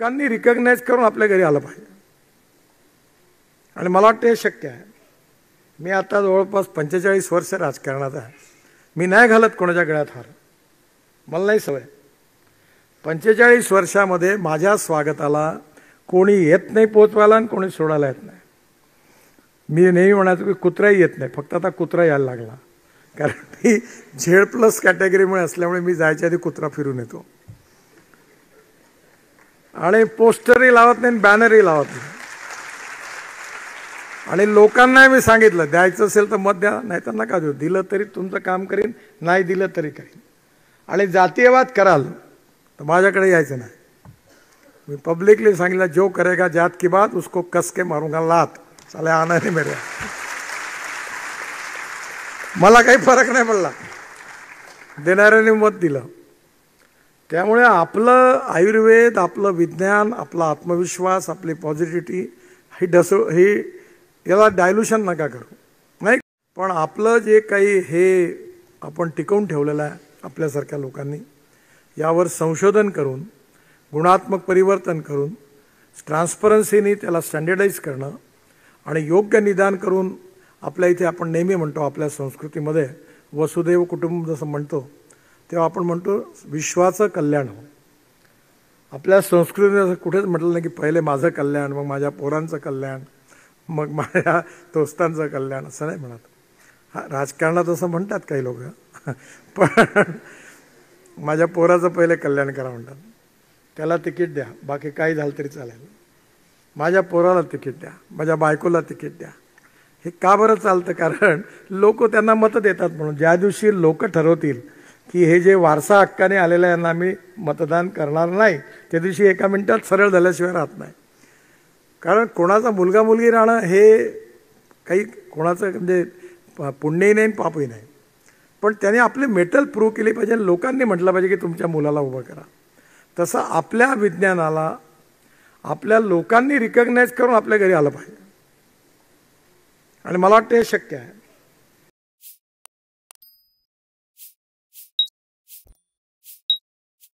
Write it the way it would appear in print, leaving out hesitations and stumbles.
लोकांनी रिकग्नाइज करून आपल्या घरी आलं पाहिजे आणि मला वाटतं हे शक्य आहे. मी आता जवळपास 45 वर्ष राजकारणात आहे. मी नाही घालत कोणाच्या गळ्यात हार, मला नाही सवय. 45 वर्षामध्ये माझ्या स्वागताला कोणी येत नाही पोचवायला आणि कोणी सोडायला येत नाही. मी नेहमी म्हणायचो की कुत्राही येत नाही, फक्त आता कुत्रा यायला लागला, कारण मी Z+ कॅटेगरीमुळे असल्यामुळे मी जायच्या आधी कुत्रा फिरून येतो आणि पोस्टरही लावत नाही, बॅनरही लावत नाही. आणि लोकांना मी सांगितलं द्यायचं असेल तर मत द्या, नाही तर नका देऊ. दिलं तरी तुमचं काम करीन, नाही दिलं तरी करीन. आणि जातीयवाद कराल तर माझ्याकडे यायचं नाही. मी पब्लिकली सांगितलं जो करेगा जात की बात उसको कस के मारूंगा लात, साले आना नहीं मेरे. मला काही फरक नाही पडला, देणाऱ्याने मत दिलं. त्यामुळे आपलं आयुर्वेद, आपलं विज्ञान, आपला आत्मविश्वास, आपली पॉझिटिव्हिटी ही याला डायल्युशन नका करू, नाही. पण आपलं जे काही हे आपण टिकवून ठेवलेलं आहे आपल्यासारख्या लोकांनी, यावर संशोधन करून, गुणात्मक परिवर्तन करून, ट्रान्सपरन्सीनी त्याला स्टँडर्डाइज करणं आणि योग्य निदान करून, आपल्या इथे आपण नेहमी म्हणतो आपल्या संस्कृतीमध्ये वसुदैव कुटुंब जसं म्हणतो, तेव्हा आपण म्हणतो विश्वाचं कल्याण हो. आपल्या संस्कृतीने असं कुठेच म्हटलं नाही की पहिले माझं कल्याण, मग माझ्या पोरांचं कल्याण, मग माझ्या दोस्तांचं कल्याण, असं नाही म्हणत. हा, राजकारणात असं म्हणतात काही लोक, पण माझ्या पोराचं पहिले कल्याण करा म्हणतात. त्याला तिकीट द्या, बाकी काही झालं तरी चालेल. माझ्या पोराला तिकीट द्या, माझ्या बायकोला तिकीट द्या. हे का बरं चालतं? कारण लोक त्यांना मतं देतात म्हणून. ज्या दिवशी लोक ठरवतील की हे जे वारसा हक्काने आलेलं यांना आम्ही मतदान करणार नाही, त्या दिवशी एका मिनिटात सरळ झाल्याशिवाय राहत नाही. कारण कोणाचा मुलगा मुलगी राहणं हे काही कोणाचं म्हणजे पुण्यही नाही पापही नाही, पण त्याने आपली मेटल प्रूव्ह केली पाहिजे. लोकांनी म्हटलं पाहिजे की तुमच्या मुलाला उभं करा. तसं आपल्या विज्ञानाला आपल्या लोकांनी रिकग्नाइज करून आपल्या घरी आलं पाहिजे आणि मला वाटतं हे शक्य आहे.